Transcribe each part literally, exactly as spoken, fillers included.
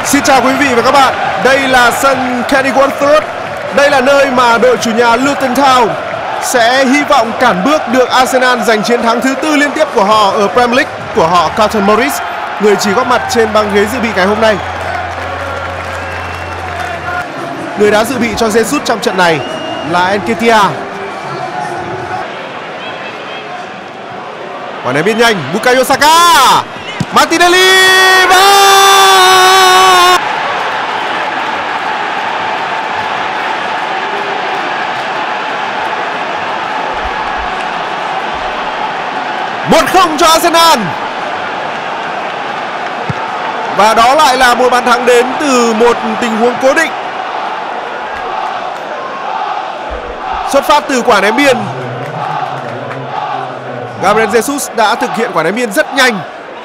Xin chào quý vị và các bạn. Đây là sân Kenilworth Road. Đây là nơi mà đội chủ nhà Luton Town sẽ hy vọng cản bước được Arsenal giành chiến thắng thứ tư liên tiếp của họ ở Premier League của họ Carlton Morris, người chỉ góp mặt trên băng ghế dự bị ngày hôm nay. Người đã dự bị cho Jesus trong trận này là Nketiah. Quả ném biên nhanh, Bukayo Saka, Martinelli và một không cho Arsenal. Và đó lại là một bàn thắng đến từ một tình huống cố định, xuất phát từ quả ném biên. Gabriel Jesus đã thực hiện quả ném biên rất nhanh.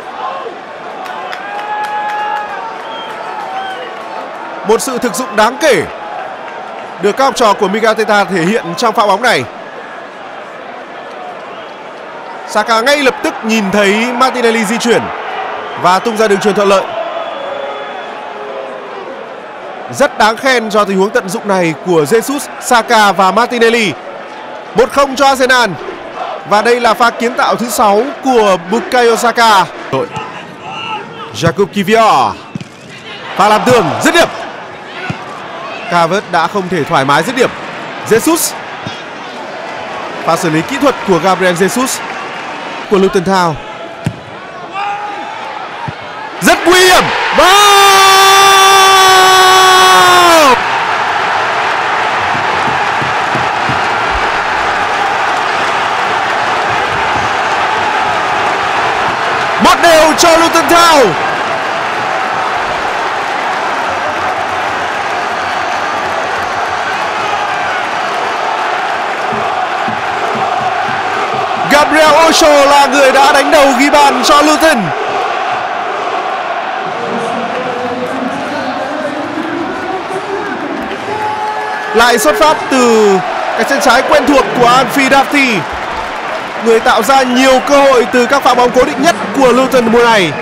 Một sự thực dụng đáng kể được các học trò của Mikel Arteta thể hiện trong pha bóng này. Saka ngay lập tức nhìn thấy Martinelli di chuyển và tung ra đường chuyền thuận lợi. Rất đáng khen cho tình huống tận dụng này của Jesus, Saka và Martinelli. một không cho Arsenal. Và đây là pha kiến tạo thứ sáu của Bukayo Saka. Jakub Kiwior, pha làm tường, dứt điểm. Calvert đã không thể thoải mái dứt điểm. Jesus, pha xử lý kỹ thuật của Gabriel Jesus của Luton Town. Rất nguy hiểm. Wow! Một đều cho Luton Town. Gabriel Osho là người đã đánh đầu ghi bàn cho Luton. Lại xuất phát từ cái chân trái quen thuộc của Anfield Dafty, người tạo ra nhiều cơ hội từ các pha bóng cố định nhất của Luton mùa này.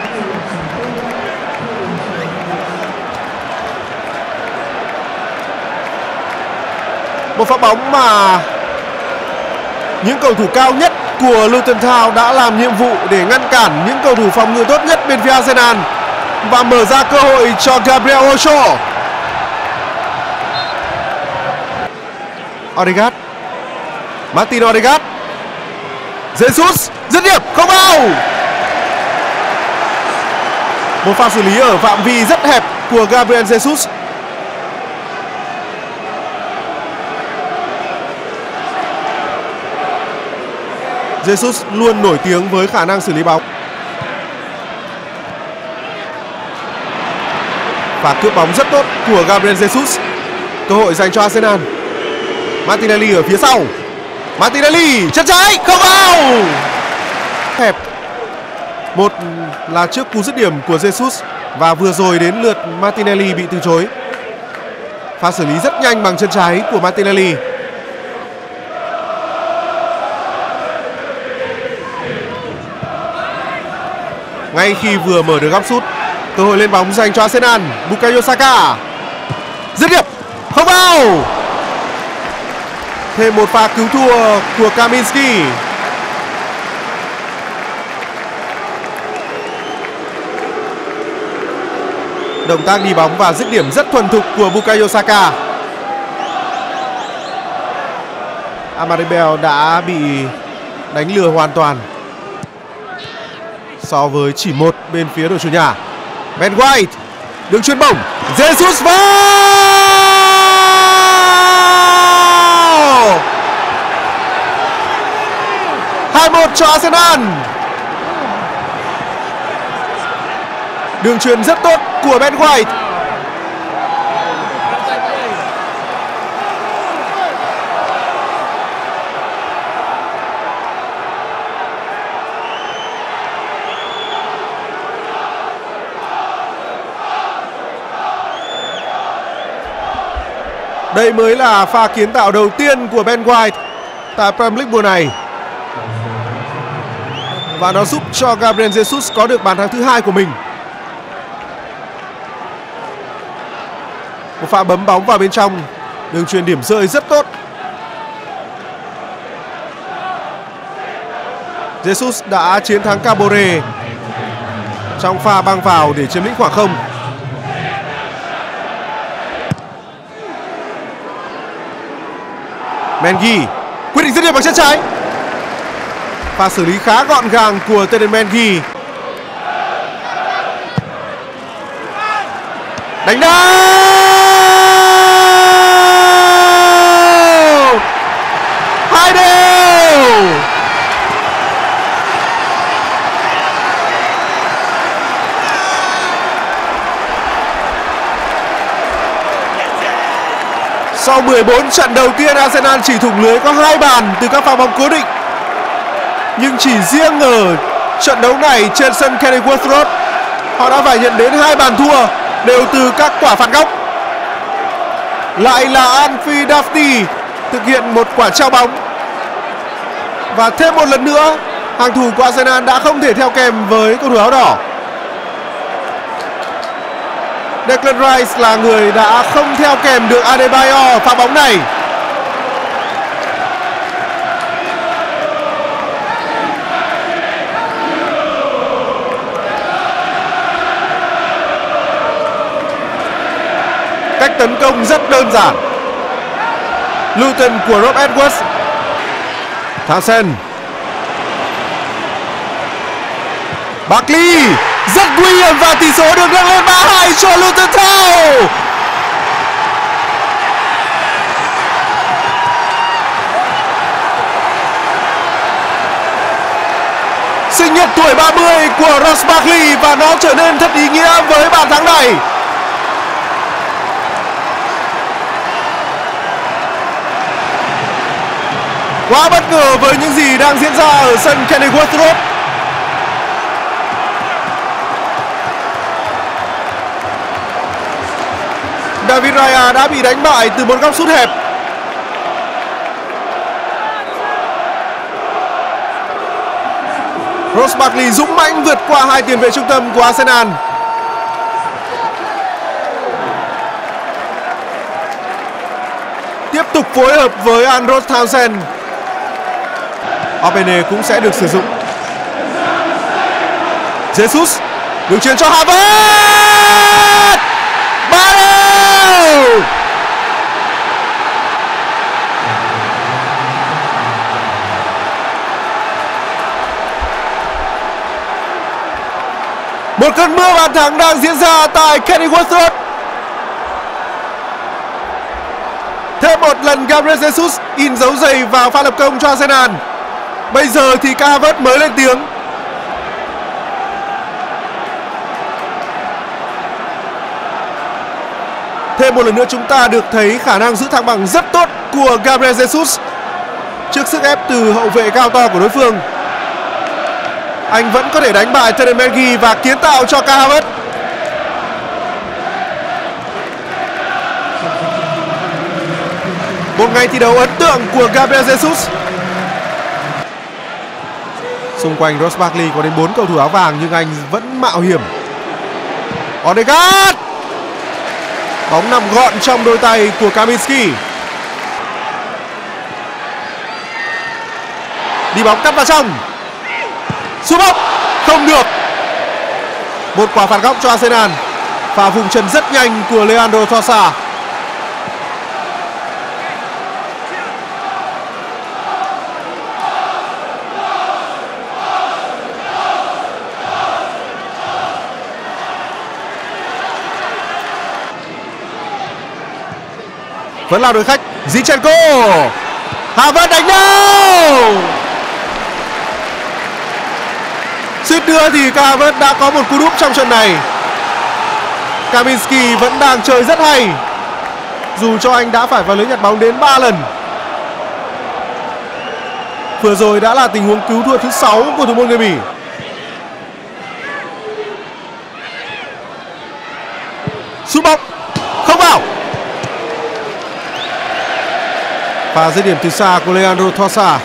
Một pha bóng mà những cầu thủ cao nhất của Luton Town đã làm nhiệm vụ để ngăn cản những cầu thủ phòng ngự tốt nhất bên phía Arsenal và mở ra cơ hội cho Gabriel Osho. Odegaard, Martin Odegaard, Jesus, dứt điểm không vào. Một pha xử lý ở phạm vi rất hẹp của Gabriel Jesus. Jesus luôn nổi tiếng với khả năng xử lý bóng. Và cướp bóng rất tốt của Gabriel Jesus. Cơ hội dành cho Arsenal. Martinelli ở phía sau. Martinelli chân trái không vào. Hẹp. Một là trước cú dứt điểm của Jesus và vừa rồi đến lượt Martinelli bị từ chối. Pha xử lý rất nhanh bằng chân trái của Martinelli. Ngay khi vừa mở được góc sút, cơ hội lên bóng dành cho Arsenal. Bukayo Saka, dứt điểm không vào. Thêm một pha cứu thua của Kaminski. Động tác đi bóng và dứt điểm rất thuần thục của Bukayo Saka. Amad Bell đã bị đánh lừa hoàn toàn so với chỉ một bên phía đội chủ nhà. Ben White, đường chuyền bổng, Jesus vào. hai một cho Arsenal. Đường chuyền rất tốt của Ben White. Đây mới là pha kiến tạo đầu tiên của Ben White tại Premier League mùa này. Và nó giúp cho Gabriel Jesus có được bàn thắng thứ hai của mình. Một pha bấm bóng vào bên trong, đường chuyền điểm rơi rất tốt. Jesus đã chiến thắng Cabore trong pha băng vào để chiếm lĩnh khoảng không. Mengi quyết định dứt điểm bằng chân trái. Pha xử lý khá gọn gàng của tên Mengi. Đánh đá hai đều. Sau mười bốn trận đầu tiên, Arsenal chỉ thủng lưới có hai bàn từ các pha bóng cố định. Nhưng chỉ riêng ở trận đấu này trên sân Kenilworth Road, họ đã phải nhận đến hai bàn thua đều từ các quả phạt góc. Lại là Anfield Daphne thực hiện một quả treo bóng. Và thêm một lần nữa, hàng thủ của Arsenal đã không thể theo kèm với cầu thủ áo đỏ. Declan Rice là người đã không theo kèm được Adebayor pha bóng này. Cách tấn công rất đơn giản. Luton của Rob Edwards. Townsend. Barkley rất nguy hiểm và tỷ số được nâng lên ba hai cho Luton Town. Sinh nhật tuổi ba mươi của Ross Barkley và nó trở nên thật ý nghĩa với bàn thắng này. Quá bất ngờ với những gì đang diễn ra ở sân Kenilworth Road. David Raya đã bị đánh bại từ một góc sút hẹp. Ross Barkley dũng mãnh vượt qua hai tiền vệ trung tâm của Arsenal. Tiếp tục phối hợp với Andros Townsend. Opene cũng sẽ được sử dụng. Jesus đường chuyền cho Havertz. ba đều. Một cơn mưa bàn thắng đang diễn ra tại Kenilworth Road. Thêm một lần Gabriel Jesus in dấu giày vào pha lập công cho Arsenal. Bây giờ thì Kai Havertz mới lên tiếng. Thêm một lần nữa chúng ta được thấy khả năng giữ thăng bằng rất tốt của Gabriel Jesus trước sức ép từ hậu vệ cao to của đối phương. Anh vẫn có thể đánh bại Teden Mengi và kiến tạo cho Kai Havertz. Một ngày thi đấu ấn tượng của Gabriel Jesus. Xung quanh Ross Barkley có đến bốn cầu thủ áo vàng nhưng anh vẫn mạo hiểm. Odegaard. Bóng nằm gọn trong đôi tay của Kaminski. Đi bóng cắt vào trong. Sút bóng không được. Một quả phạt góc cho Arsenal. Pha vùng chân rất nhanh của Leandro Trossard. Vẫn là đội khách. Zinchenko. Havertz đánh đâu. Suýt nữa thì Havertz đã có một cú đúp trong trận này. Kaminski vẫn đang chơi rất hay, dù cho anh đã phải vào lưới nhặt bóng đến ba lần. Vừa rồi đã là tình huống cứu thua thứ sáu của thủ môn người Bỉ. Sút bóng không vào. Pha dứt điểm từ xa của Leandro Trossard.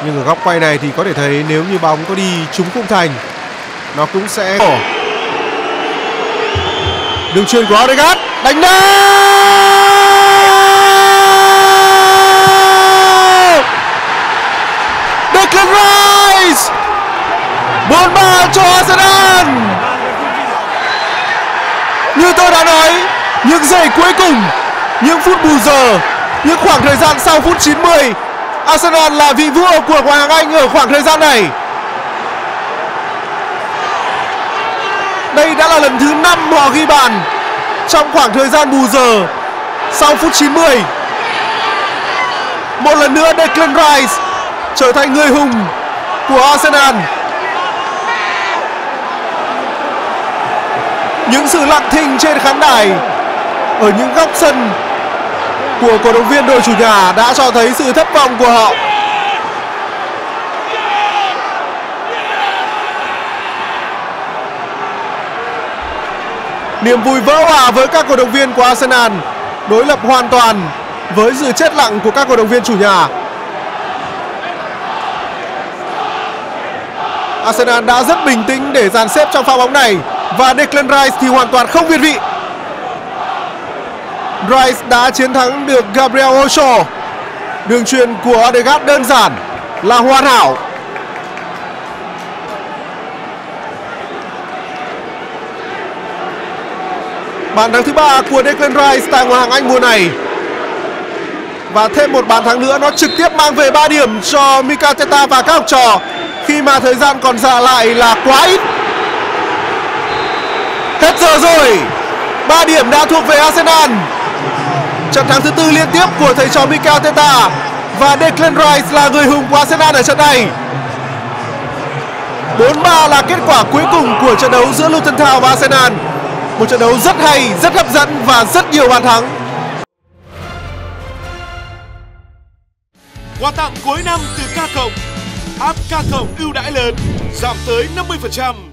Nhưng ở góc quay này thì có thể thấy nếu như bóng có đi trúng khung thành, nó cũng sẽ... Đường chuyền của Odegaard, đánh đâu! Declan Rice! bốn ba cho Arsenal! Như tôi đã nói, những giây cuối cùng, những phút bù giờ, những khoảng thời gian sau phút chín mươi, Arsenal là vị vua của Ngoại hạng Anh ở khoảng thời gian này. Đây đã là lần thứ năm họ ghi bàn trong khoảng thời gian bù giờ sau phút chín mươi. Một lần nữa Declan Rice trở thành người hùng của Arsenal. Những sự lặng thinh trên khán đài ở những góc sân của cổ động viên đội chủ nhà đã cho thấy sự thất vọng của họ. Niềm vui vỡ hòa với các cổ động viên của Arsenal đối lập hoàn toàn với sự chết lặng của các cổ động viên chủ nhà. Arsenal đã rất bình tĩnh để dàn xếp trong pha bóng này và Declan Rice thì hoàn toàn không việt vị. Rice đã chiến thắng được Gabriel Osho. Đường chuyền của Odegaard đơn giản là hoàn hảo. Bàn thắng thứ ba của Declan Rice tại Ngoại hạng Anh mùa này. Và thêm một bàn thắng nữa, nó trực tiếp mang về ba điểm cho Mikel Arteta và các học trò khi mà thời gian còn dạ lại là quá ít. Hết giờ rồi, ba điểm đã thuộc về Arsenal. Trận thắng thứ tư liên tiếp của thầy trò Mikel Arteta và Declan Rice là người hùng của Arsenal ở trận này. bốn ba là kết quả cuối cùng của trận đấu giữa Luton Town và Arsenal. Một trận đấu rất hay, rất hấp dẫn và rất nhiều bàn thắng. Quà tặng cuối năm từ K cộng. App K cộng ưu đãi lớn, giảm tới năm mươi phần trăm.